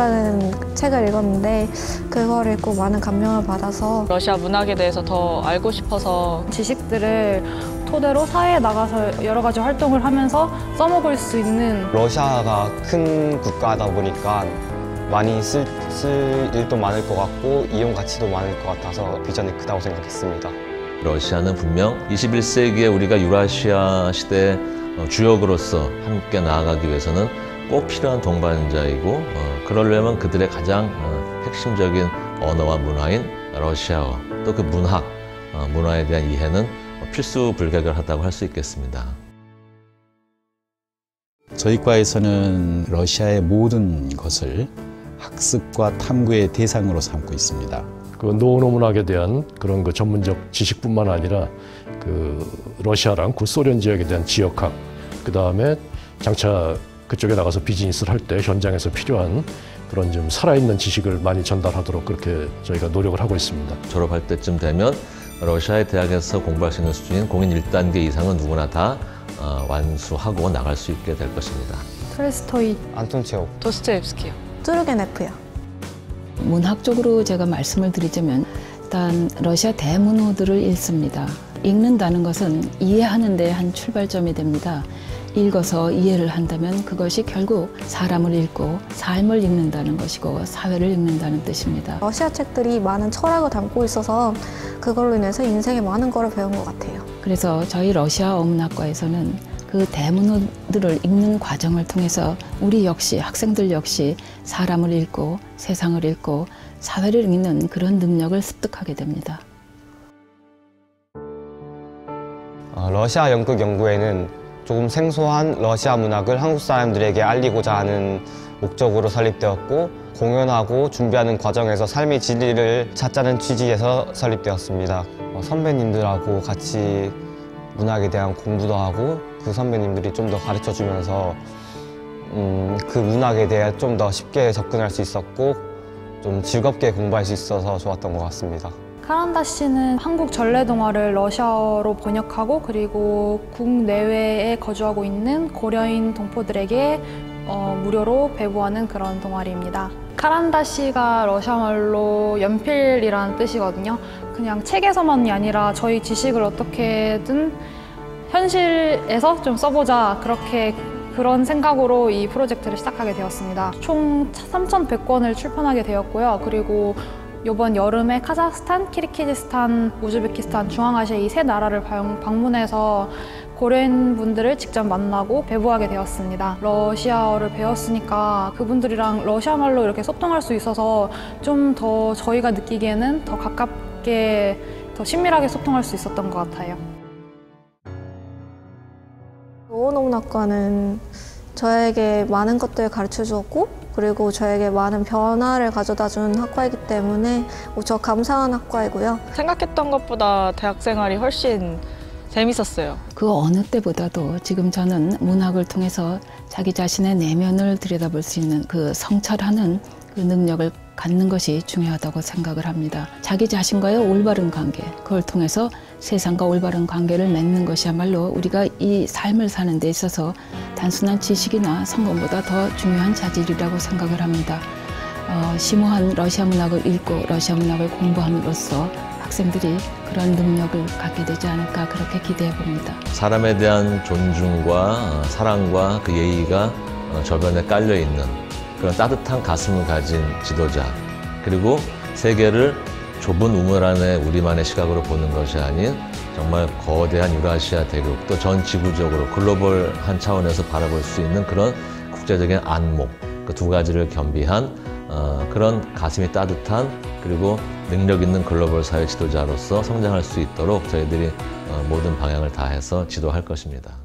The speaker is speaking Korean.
러시아라는 책을 읽었는데 그걸 읽고 많은 감명을 받아서 러시아 문학에 대해서 더 알고 싶어서 지식들을 토대로 사회에 나가서 여러 가지 활동을 하면서 써먹을 수 있는 러시아가 큰 국가다 보니까 많이 쓸 일도 많을 것 같고 이용 가치도 많을 것 같아서 비전이 크다고 생각했습니다. 러시아는 분명 21세기에 우리가 유라시아 시대의 주역으로서 함께 나아가기 위해서는 꼭 필요한 동반자이고 그러려면 그들의 가장 핵심적인 언어와 문화인 러시아어 또 그 문화에 대한 이해는 필수 불가결하다고 할 수 있겠습니다. 저희 과에서는 러시아의 모든 것을 학습과 탐구의 대상으로 삼고 있습니다. 그 노노 문학에 대한 그런 그 전문적 지식뿐만 아니라 그 러시아랑 구소련 지역에 대한 지역학, 그 다음에 장차 그쪽에 나가서 비즈니스를 할 때 현장에서 필요한 그런 좀 살아있는 지식을 많이 전달하도록 그렇게 저희가 노력을 하고 있습니다. 졸업할 때쯤 되면 러시아의 대학에서 공부할 수 있는 수준인 공인 1단계 이상은 누구나 다 완수하고 나갈 수 있게 될 것입니다. 톨스토이, 안톤 체홉, 도스토옙스키요. 뚜르게네프요. 문학적으로 제가 말씀을 드리자면 일단 러시아 대문호들을 읽습니다. 읽는다는 것은 이해하는 데 한 출발점이 됩니다. 읽어서 이해를 한다면 그것이 결국 사람을 읽고 삶을 읽는다는 것이고 사회를 읽는다는 뜻입니다. 러시아 책들이 많은 철학을 담고 있어서 그걸로 인해서 인생에 많은 거를 배운 것 같아요. 그래서 저희 러시아어 문학과에서는 그 대문호들을 읽는 과정을 통해서 우리 역시 학생들 역시 사람을 읽고 세상을 읽고 사회를 읽는 그런 능력을 습득하게 됩니다. 러시아 연극 연구회는 조금 생소한 러시아 문학을 한국 사람들에게 알리고자 하는 목적으로 설립되었고 공연하고 준비하는 과정에서 삶의 진리를 찾자는 취지에서 설립되었습니다. 선배님들하고 같이 문학에 대한 공부도 하고 그 선배님들이 좀 더 가르쳐주면서 그 문학에 대해 좀 더 쉽게 접근할 수 있었고 좀 즐겁게 공부할 수 있어서 좋았던 것 같습니다. 카란다 씨는 한국 전래동화를 러시아어로 번역하고 그리고 국내외에 거주하고 있는 고려인 동포들에게 무료로 배부하는 그런 동아리입니다. 카란다 씨가 러시아말로 연필이라는 뜻이거든요. 그냥 책에서만이 아니라 저희 지식을 어떻게든 현실에서 좀 써보자 그런 생각으로 이 프로젝트를 시작하게 되었습니다. 총 3,100권을 출판하게 되었고요. 그리고 이번 여름에 카자흐스탄, 키르기즈스탄, 우즈베키스탄, 중앙아시아 이 세 나라를 방문해서 고려인 분들을 직접 만나고 배부하게 되었습니다. 러시아어를 배웠으니까 그분들이랑 러시아 말로 이렇게 소통할 수 있어서 좀 더 저희가 느끼기에는 더 가깝게, 더 친밀하게 소통할 수 있었던 것 같아요. 오온어문학과는 저에게 많은 것들을 가르쳐 주었고 그리고 저에게 많은 변화를 가져다 준 학과이기 때문에 무척 감사한 학과이고요. 생각했던 것보다 대학 생활이 훨씬 재밌었어요. 그 어느 때보다도 지금 저는 문학을 통해서 자기 자신의 내면을 들여다볼 수 있는 그 성찰하는 그 능력을 갖는 것이 중요하다고 생각을 합니다. 자기 자신과의 올바른 관계, 그걸 통해서 세상과 올바른 관계를 맺는 것이야말로 우리가 이 삶을 사는 데 있어서 단순한 지식이나 성공보다 더 중요한 자질이라고 생각을 합니다. 심오한 러시아 문학을 읽고 러시아 문학을 공부함으로써 학생들이 그런 능력을 갖게 되지 않을까 그렇게 기대해 봅니다. 사람에 대한 존중과 사랑과 그 예의가 저변에 깔려 있는 그런 따뜻한 가슴을 가진 지도자, 그리고 세계를 좁은 우물 안에 우리만의 시각으로 보는 것이 아닌 정말 거대한 유라시아 대륙 또 전 지구적으로 글로벌한 차원에서 바라볼 수 있는 그런 국제적인 안목, 그 두 가지를 겸비한 그런 가슴이 따뜻한 그리고 능력 있는 글로벌 사회 지도자로서 성장할 수 있도록 저희들이 모든 방향을 다해서 지도할 것입니다.